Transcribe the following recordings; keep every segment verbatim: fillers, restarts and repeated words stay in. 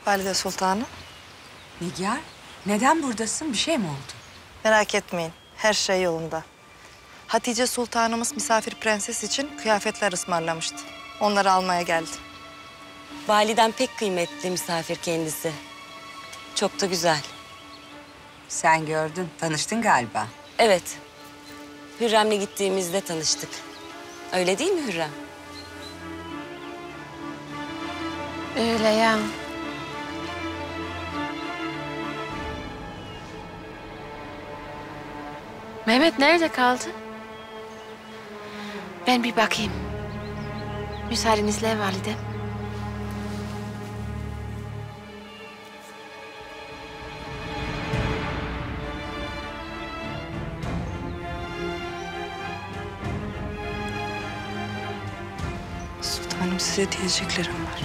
Valide Sultanım. Nigar, neden buradasın? Bir şey mi oldu? Merak etmeyin, her şey yolunda. Hatice Sultanımız misafir prenses için kıyafetler ısmarlamıştı. Onları almaya geldim. Validen pek kıymetli misafir kendisi. Çok da güzel. Sen gördün, tanıştın galiba. Evet. Hürrem'le gittiğimizde tanıştık. Öyle değil mi Hürrem? Öyle ya. Mehmet nerede kaldı? Ben bir bakayım. Müsaadenizle validem. Sultanım, size diyeceklerim var.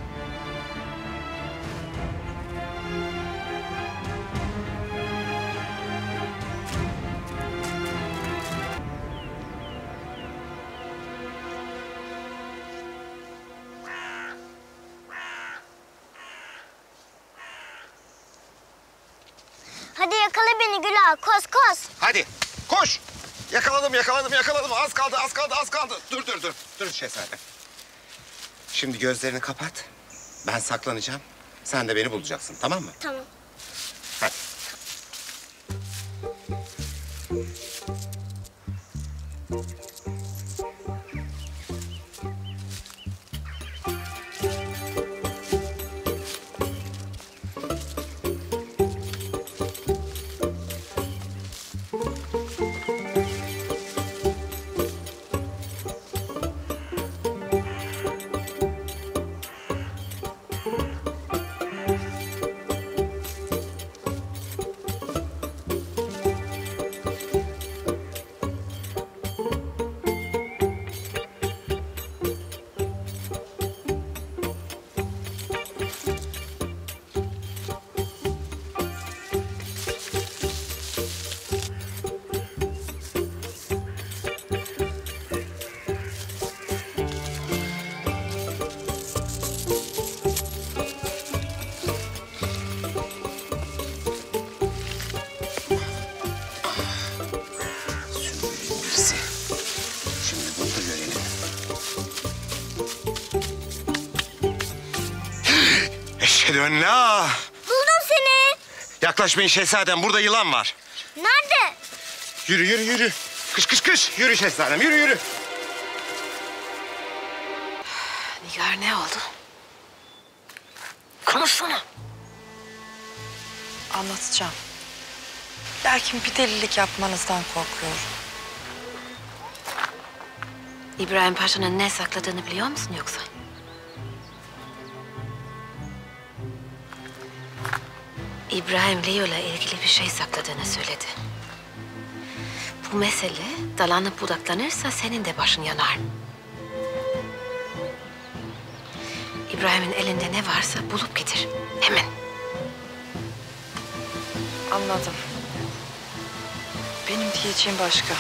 Hadi yakala beni Gülah. Koş koş. Hadi koş. Yakaladım, yakaladım, yakaladım. Az kaldı, az kaldı, az kaldı. Dur, dur, dur. Dur şehzadem. Şimdi gözlerini kapat. Ben saklanacağım. Sen de beni bulacaksın, tamam mı? Tamam. Hadi. Şimdi bunu da görelim. Eşhedü en la. Buldum seni. Yaklaşmayın şehzadem, burada yılan var. Nerede? Yürü, yürü, yürü. Kış, kış, kış. Yürü şehzadem, yürü, yürü. Nigar ne oldu? Konuşsana. Anlatacağım. Lakin bir delilik yapmanızdan korkuyorum. İbrahim Paşa'nın ne sakladığını biliyor musun yoksa? İbrahim Leo'yla ilgili bir şey sakladığını söyledi. Bu mesele dalanıp budaklanırsa senin de başın yanar. İbrahim'in elinde ne varsa bulup getir. Hemen. Anladım. Benim diyeceğim başka.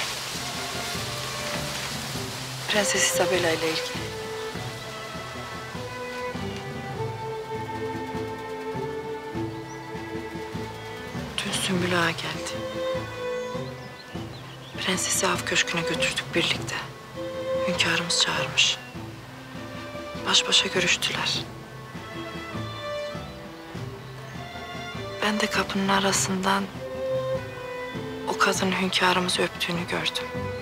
Prenses Isabella ile ilgili. Dün Sümbül Ağa geldi. Prensesi av köşküne götürdük birlikte. Hünkârımız çağırmış. Baş başa görüştüler. Ben de kapının arasından o kadın hünkârımızı öptüğünü gördüm.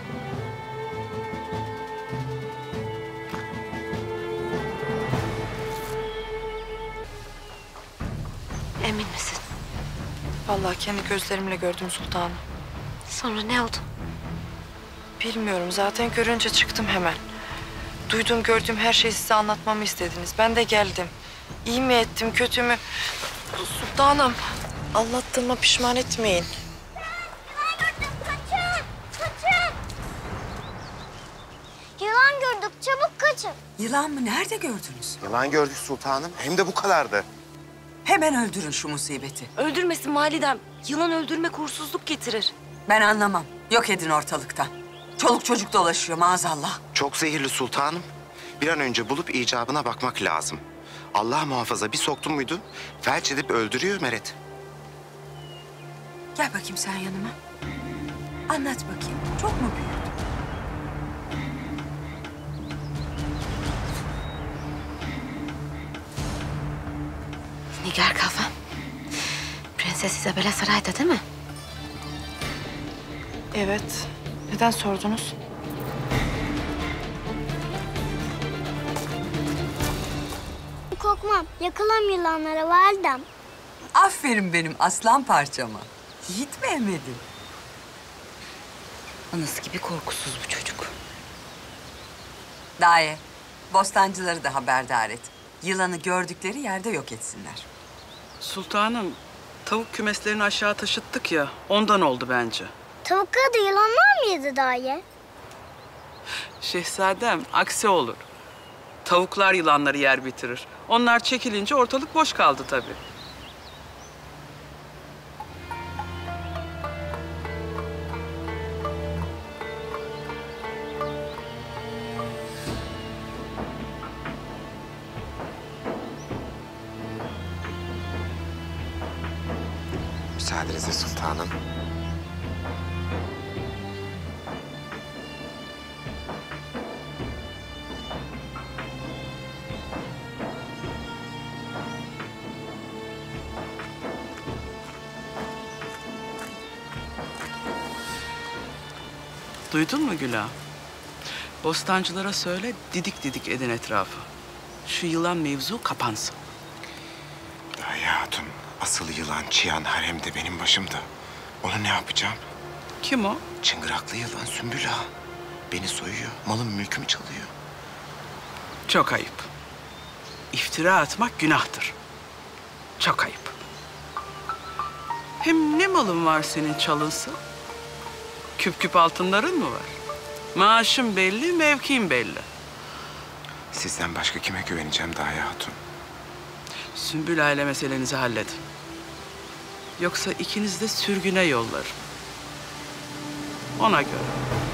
Emin misin? Vallahi kendi gözlerimle gördüm sultanım. Sonra ne oldu? Bilmiyorum, zaten görünce çıktım hemen. Duyduğum, gördüğüm her şeyi size anlatmamı istediniz. Ben de geldim. İyi mi ettim, kötü mü? Sultanım, anlattığıma pişman etmeyin. Kaçın. Kaçın. Yılan gördük. Çabuk kaçın. Yılan mı? Nerede gördünüz? Yılan gördük sultanım. Hem de bu kadardı. Hemen öldürün şu musibeti. Öldürmesin validem. Yılan öldürmek uğursuzluk getirir. Ben anlamam. Yok edin ortalıktan. Çoluk çocuk dolaşıyor maazallah. Çok zehirli sultanım. Bir an önce bulup icabına bakmak lazım. Allah muhafaza bir soktun muydu felç edip öldürüyor Meret. Gel bakayım sen yanıma. Anlat bakayım. Çok mu büyüdü? Nigar kafam. Prenses Isabella sarayda değil mi? Evet. Neden sordunuz? Korkmam. Yakalam yılanlara validem. Aferin benim aslan parçama. Hiç Mehmet'im. Anası gibi korkusuz bu çocuk. Daye, bostancıları da haberdar et. Yılanı gördükleri yerde yok etsinler. Sultanım, tavuk kümeslerini aşağı taşıttık ya, ondan oldu bence. Tavukları da yılanlar mı yedi dayı? Şehzadem, aksi olur. Tavuklar yılanları yer bitirir. Onlar çekilince ortalık boş kaldı tabii. Müsaadenizle sultanım. Duydun mu Güla? Bostancılara söyle, didik didik edin etrafı. Şu yılan mevzu kapansın. Daye Hatun, asıl yılan Çiyan haremde benim başımda. Onu ne yapacağım? Kim o? Çıngıraklı yılan Sümbül Ağa. Beni soyuyor, malım mülkümü çalıyor. Çok ayıp. İftira atmak günahtır. Çok ayıp. Hem ne malın var senin çalınsın? Küp küp altınların mı var? Maaşın belli, mevkin belli. Sizden başka kime güveneceğim Daye Hatun? Sümbül aile meselenizi halledin. Yoksa ikiniz de sürgüne yollarım. Ona göre.